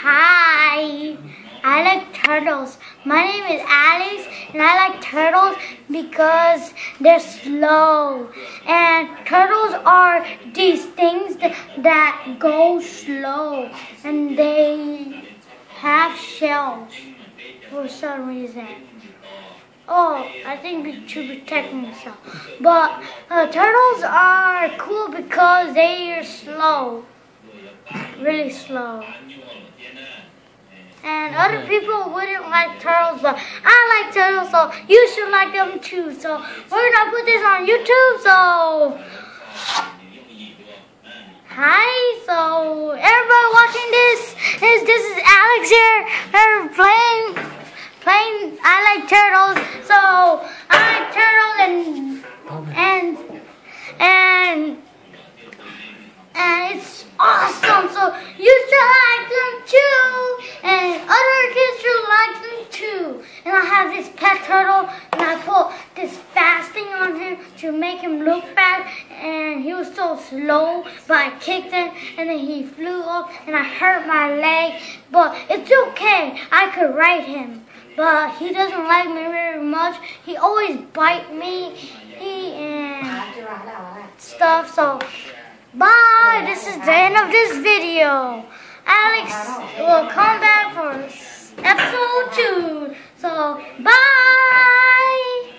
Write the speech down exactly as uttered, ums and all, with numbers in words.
Hi, I like turtles. My name is Alex and I like turtles because they're slow. And turtles are these things that, that go slow and they have shells for some reason. Oh, I think to protect myself. But uh, turtles are cool because they are slow. Really slow. And other people wouldn't like turtles, but I like turtles, so you should like them too. So we're gonna put this on YouTube. So hi, so everybody watching this is this is Alex here. They're playing playing. I like turtles, so I like turtles and and and and it's awesome. So you should like them too. And other kids should like them too. And I have this pet turtle, and I put this fast thing on him to make him look fast. And he was so slow, but I kicked him, and then he flew up, and I hurt my leg. But it's okay, I could ride him. But he doesn't like me very much. He always bites me he, and stuff. So bye. This is the end of this video. Alex will come back for episode two. So, bye!